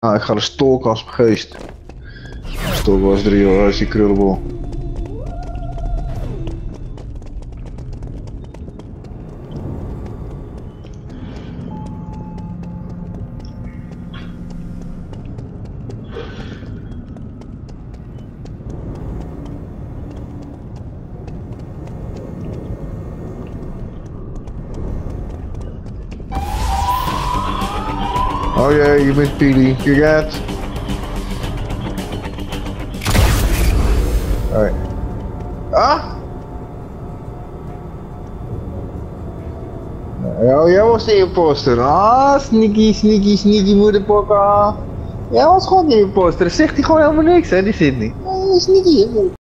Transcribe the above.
Ik ga de stalken als geest. Stalken was 3 hoor, is die krullenbol. Oh jee, je bent Pili. Je gaat. Hoi. Ah! Oh, jij was de imposter. Ah, sneaky moederpokka. Jij was gewoon de imposter. Zegt hij gewoon helemaal niks, hè, die Sydney. Sneaky, hè.